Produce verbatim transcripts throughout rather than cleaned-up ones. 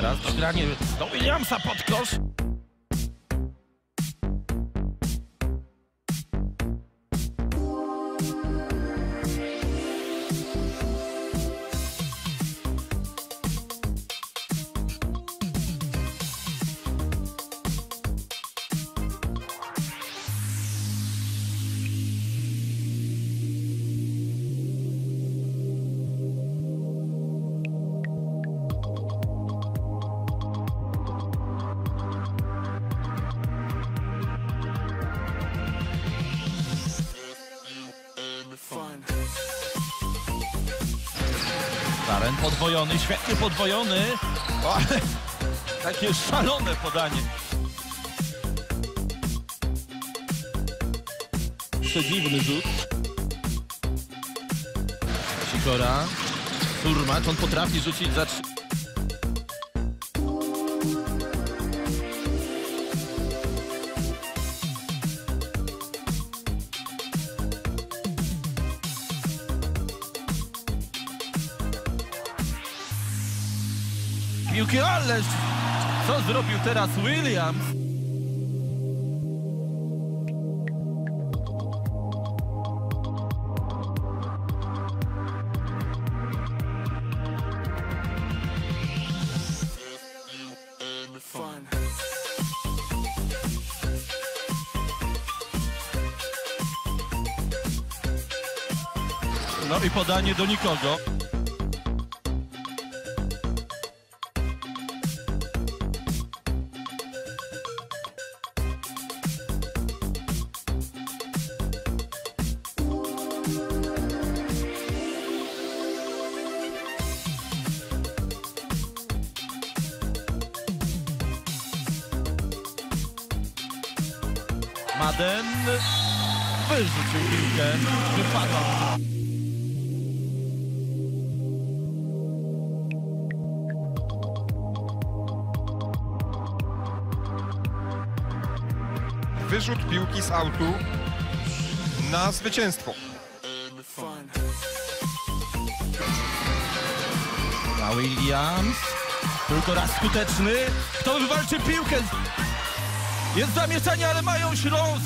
Teraz dogranie do Williamsa pod kosz. Taren podwojony, świetnie podwojony, o, ale takie szalone podanie. Przedziwny rzut. Sikora, Surmacz, on potrafi rzucić za trzy. Piłki, ależ co zrobił teraz Williams? No i podanie do nikogo. Madden wyrzucił piłkę, wypadła. Wyrzut piłki z autu na zwycięstwo. A Williams, tylko raz skuteczny. Kto wywalczy piłkę? Jest zamieszanie, ale mają Śląsk.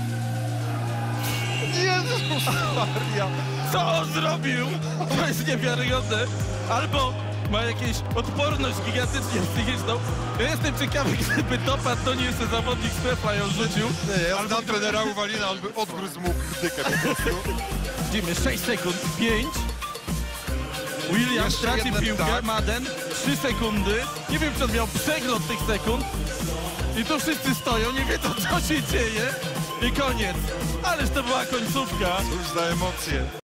Jezus Maria! Co on zrobił? To jest niewiarygodne. Albo ma jakieś odporność gigantycznie psychiczną. Ja jestem ciekawy, gdyby dopadł, to nie jest zawodnik strefa ją rzucił. Nie, ja znam trenera Uwalina, on by odgryzł mu krytykę po prostu. Widzimy sześć sekund, pięć. Williams Jeszcze traci jeden, piłkę, tak. Madden trzy sekundy. Nie wiem, czy on miał przegląd tych sekund. I tu wszyscy stoją, nie wiedzą, co się dzieje. I koniec. Ależ to była końcówka. Cóż za emocje.